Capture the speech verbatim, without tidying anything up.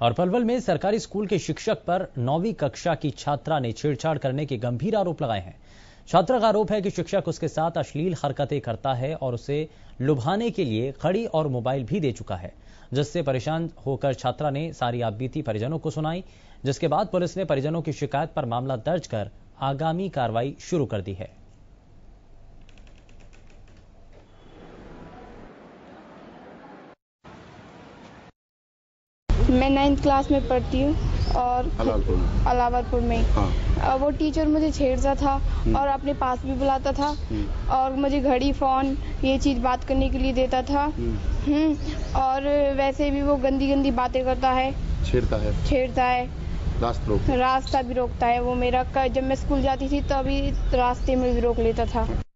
और पलवल में सरकारी स्कूल के शिक्षक पर नौवीं कक्षा की छात्रा ने छेड़छाड़ करने के गंभीर आरोप लगाए हैं। छात्रा का आरोप है कि शिक्षक उसके साथ अश्लील हरकतें करता है और उसे लुभाने के लिए घड़ी और मोबाइल भी दे चुका है, जिससे परेशान होकर छात्रा ने सारी आपबीती परिजनों को सुनाई, जिसके बाद पुलिस ने परिजनों की शिकायत पर मामला दर्ज कर आगामी कार्रवाई शुरू कर दी है। मैं नाइन्थ क्लास में पढ़ती हूँ और अलावलपुर में अलावलपुर में हाँ। वो टीचर मुझे छेड़ता था और अपने पास भी बुलाता था और मुझे घड़ी फोन ये चीज बात करने के लिए देता था। हम्म और वैसे भी वो गंदी गंदी बातें करता है, छेड़ता है छेड़ता है रास्ता रास्ता भी रोकता है। वो मेरा जब मैं स्कूल जाती थी तभी रास्ते में भी रोक लेता था।